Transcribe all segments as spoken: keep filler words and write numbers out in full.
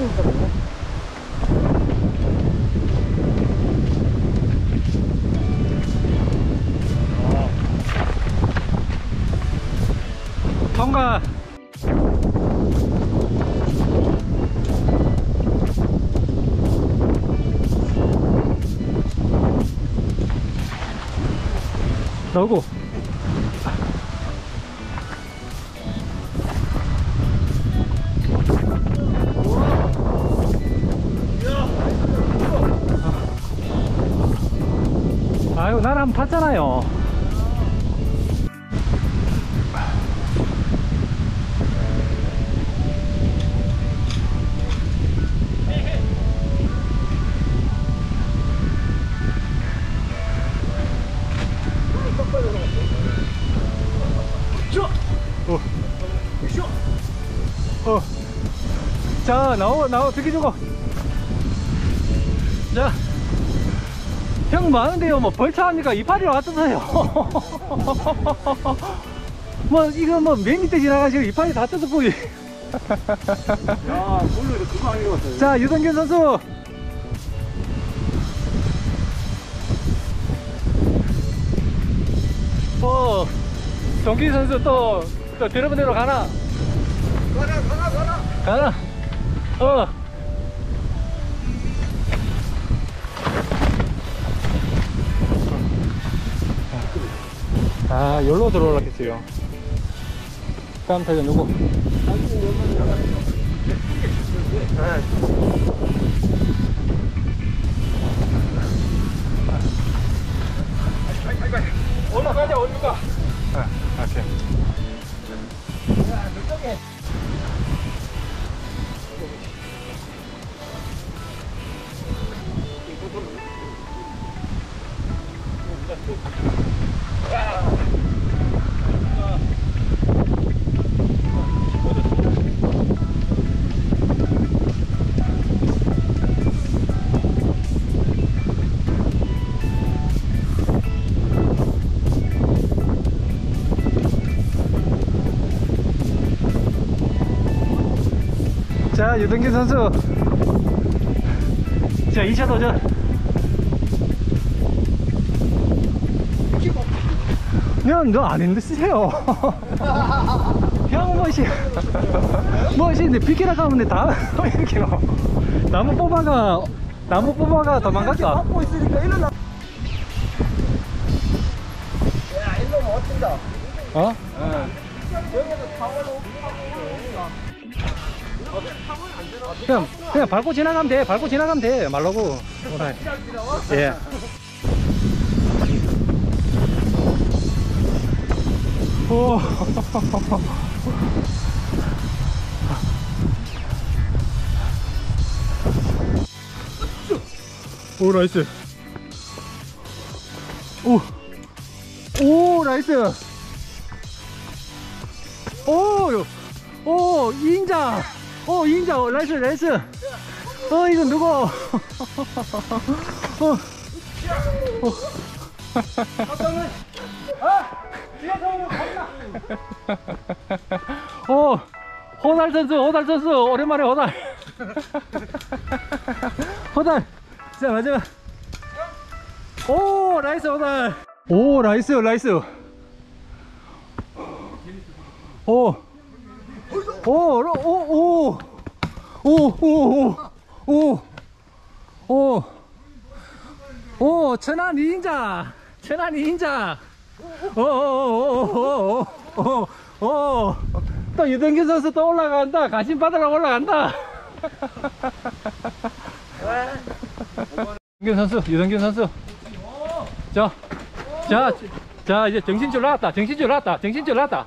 있거든요. 통과. 나오고. 아유, 나는 한번 탔잖아요. 어. 어. 자, 나오, 나오, 비켜주고. 자. 형 많은데요. 뭐 벌차합니까? 이파리로 왔잖아요. 뭐 이거 뭐 몇 미터 지나가시고 이파리 다 뜯었고. 야, 물로 그거 아니었어요. 자, 유동균 선수. 어, 동기 선수 또, 또 드러브 대로 가나? 가나, 가나, 가나. 가나. 어. 아, 여기로 들어올라겠어요. 다음 타자 누구? 어디로 가자, 어디로 가? 아, 오케이. 야, 저쪽에. 자, 유동균 선수. 자, 이 차 도전. 형, 너 안 힘드세요? 형, 뭐시, 뭐시, 내 비키라 가면 돼. 다, 이렇게. 나무 뽑아가, 나무 뽑아가 도망갈까? 받고 있으니까 일로 나. 야, 일로 멋진다. 어? 응. 여기서 타워로 그냥, 그냥 밟고 지나가면 돼. 밟고 지나가면 돼. 말라고. 예. 오. 오, 나이스. 오. 오, 나이스. 오, 오, 이인자. 오, 이인자. 나이스, 나이스. 어, 이건 누구? 어. 어. 오, 호달 선수, 호달 선수, 오랜만에 호달. 호달. 자, 마지막. 오, 나이스, 호달. 오, 나이스, 나이스. 오, 오, 오, 오, 오, 오, 오, 오, 오, 천안 이인자, 천안 이인자. 오, 오, 오, 오, 오, 오, 또 유동균 선수 또 올라간다. 가심 받으러 올라간다. 유동균 선수, 유동균 선수. 자, 자, 자, 이제 정신줄 나왔다. 정신줄 나왔다. 정신줄 나왔다.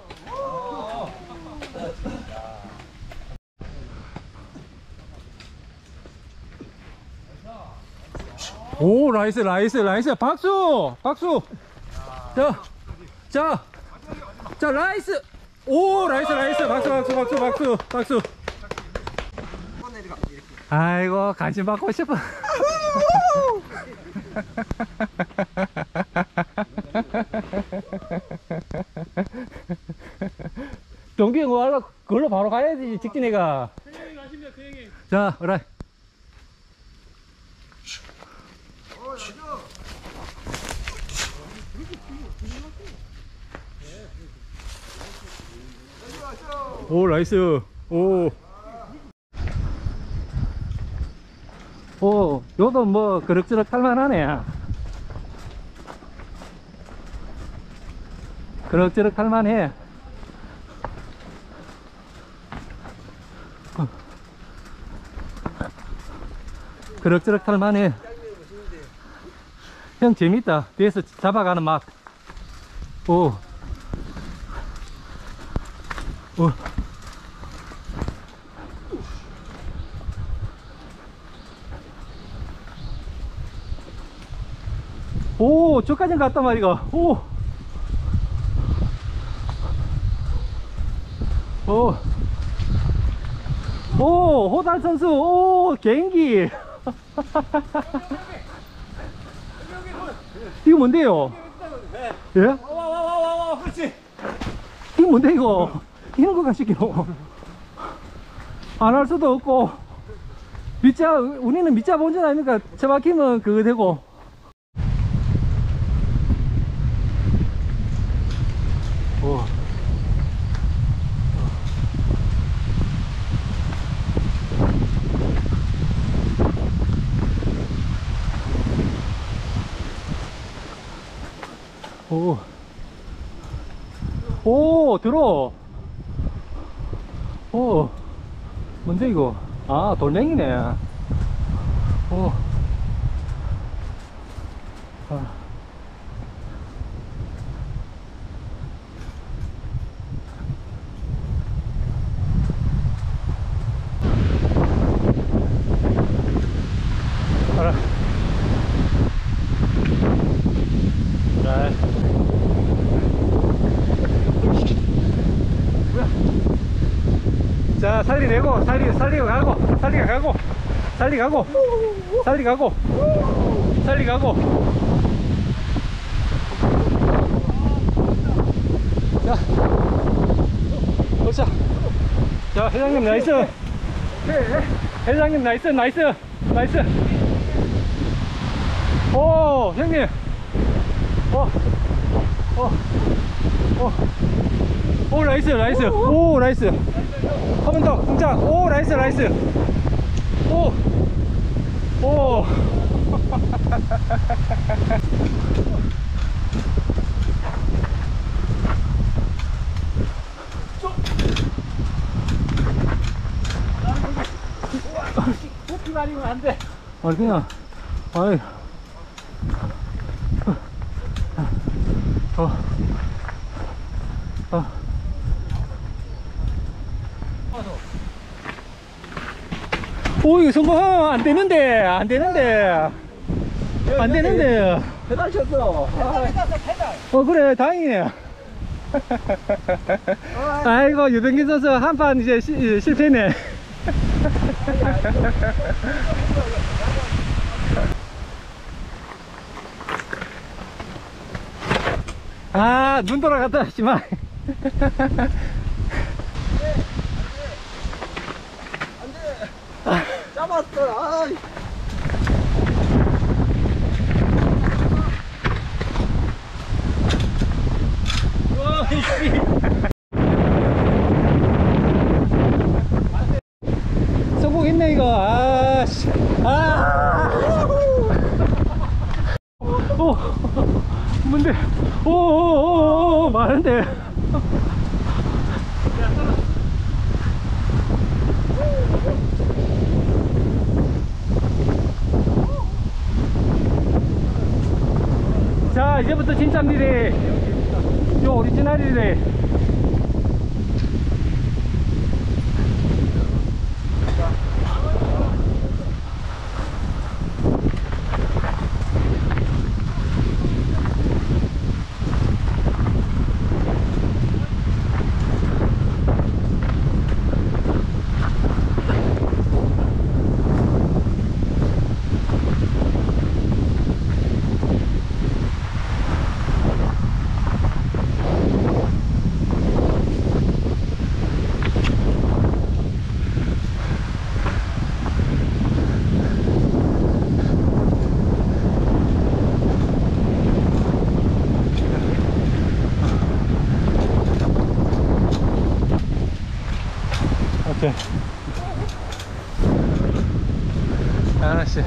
오, 나이스, 나이스, 나이스. 박수, 박수. 자, 자, 자, 나이스. 오, 나이스, 나이스. 박수, 박수, 박수, 박수, 박수. 아이고, 관심 받고 싶어. 동기 뭐 할까? 그걸로 바로 가야지, 직진이가. 그 형이 가십니다, 그 형이. 자, 어라이. 오, 나이스. 오. 오, 요도 뭐 그럭저럭 할만하네. 그럭저럭 할만해. 그럭저럭 할만해. 형 재밌다. 뒤에서 잡아가는 맛. 오. 오. 오, 저까지 갔단 말이가. 오. 오. 오, 호달 선수. 오, 개인기. 이거 뭔데요? 예? 와와와와와 그렇지. 이거 뭔데 이거? 이런 거가 시키노? 안 할 수도 없고. 밑자, 우리는 밑자 본전 아닙니까? 저 막히면 그거 되고. 오. 오. 오, 들어. 오. 뭔데 이거? 아, 돌멩이네. 오. 아. 알아. 자. 자, 살리 내고, 살리, 살리 가고, 살리 가고, 살리 가고, 살리 가고, 살리 가고. 자, 보자. 자, 회장님 나이스. 회장님 나이스, 나이스, 나이스. 오, 형님. 오, 오, 오, 오, 나이스, 나이스. 오, 나이스. 한 번 더, 등장. 오, 나이스, 나이스. 오, 오. 높이 가리면 안 돼. 아니, 그냥, 아이. 어, 어. 오, 이거 성공하면 안 되는데, 안 되는데, 안 되는데. 배달 쳤어. 배달 가서 배달. 어, 그래, 다행이네. 아이고, 유병기 선수 한 판 이제 시, 실패네. 아, 눈 돌아갔다, 씨발. 잡았어. 아이. 성공했네, 이거. 아, 씨. 아. 오, 뭔데? 오, 오, 오, 오, 많은데. 자, 이제부터 진짜입니다. 요 오리지널이래. 오케이. 아씨.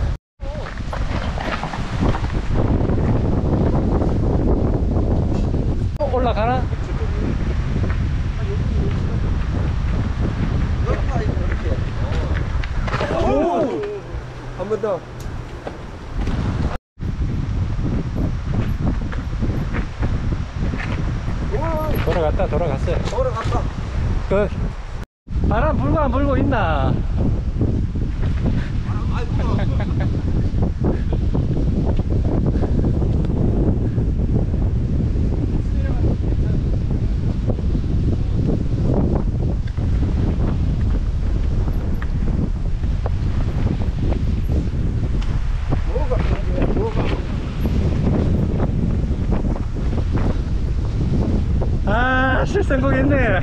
어, 올라가나? 한 번 더. 돌아갔다 돌아갔어요. 돌아갔다. 그 바람 불고 안 불고 있나? 아, 실성공 했네.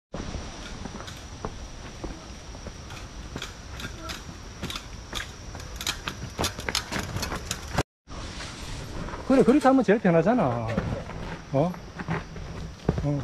그래, 그렇게 하면 제일 편하잖아. 어? 어.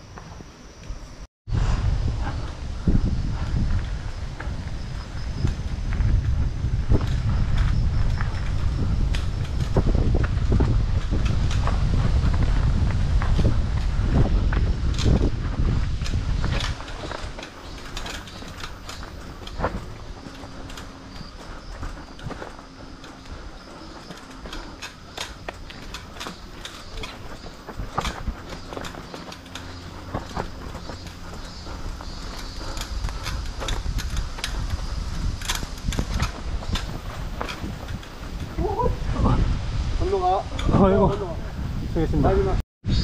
건너가. 아이고, 수고했습니다. 마지막.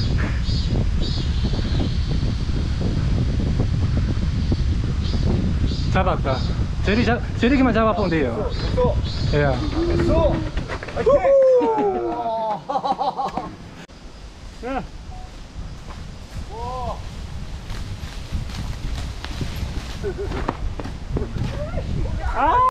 잡았다. 저리 잡, 저리기만 잡아보면 돼요. 됐어. 예. 됐어. 화이팅! 야. 아!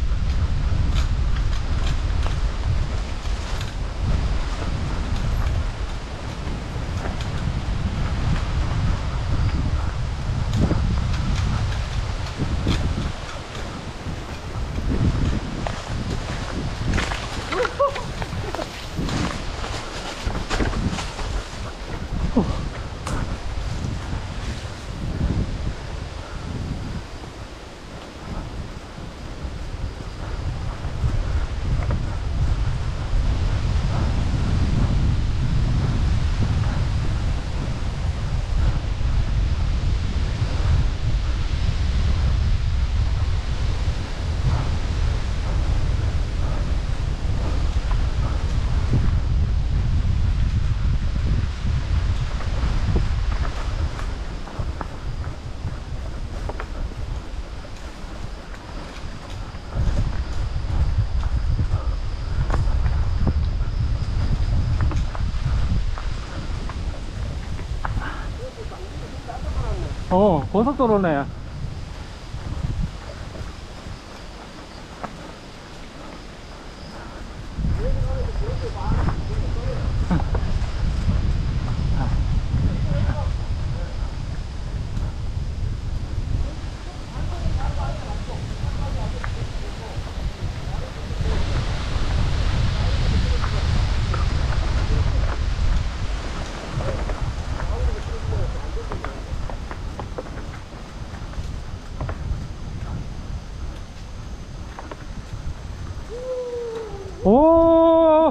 어, 고속도로네. 오!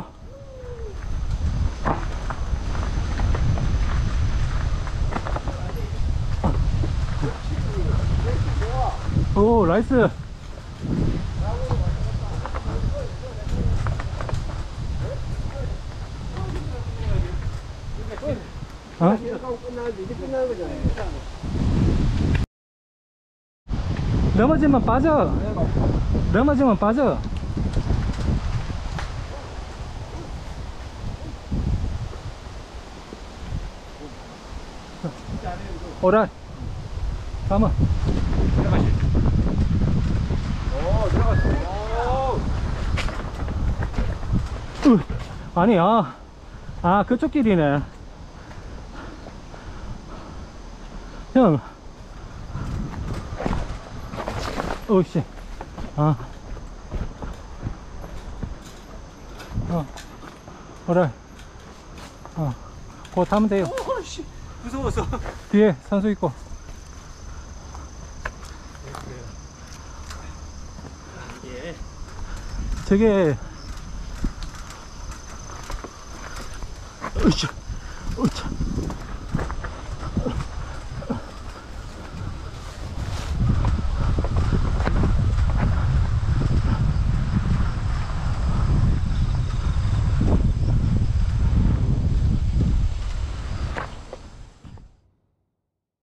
오, 나이스. 어? 끝나는데 이제 끝나는 거잖아. 넘어지면 빠져. 넘어지면 빠져. 오라. 가만. 들어가시. 오, 들어갔어. 오. 으, 아니, 아, 아, 그쪽 길이네. 형. 어이씨. 아. 어. 그래. 어. 그거 타면 돼요. 오씨 무서워서. 뒤에 산소 있고. 이게 저게. 으쌰. 으쌰.